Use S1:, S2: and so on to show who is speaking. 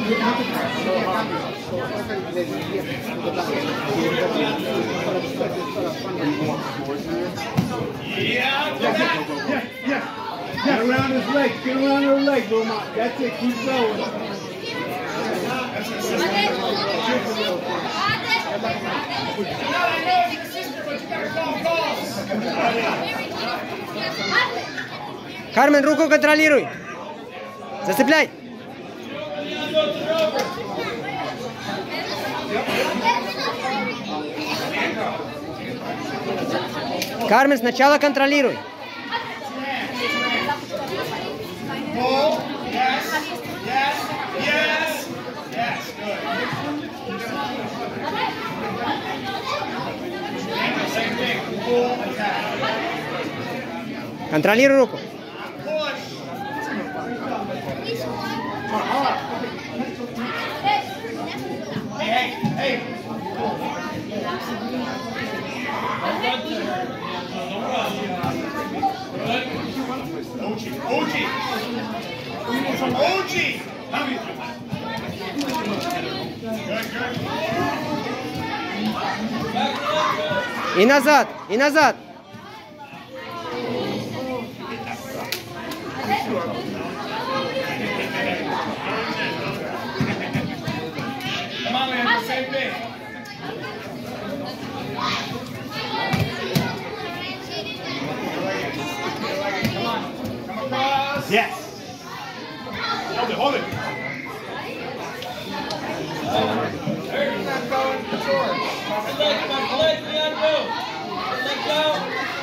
S1: Get around his legs. Get around her legs, Roma. That's it. Keep going.
S2: Carmen, руку контролируй. Зацепляй. Кармен, сначала контролируй. Контролируй руку. И назад, и назад.
S3: Yes. Hold it, hold it. Let go.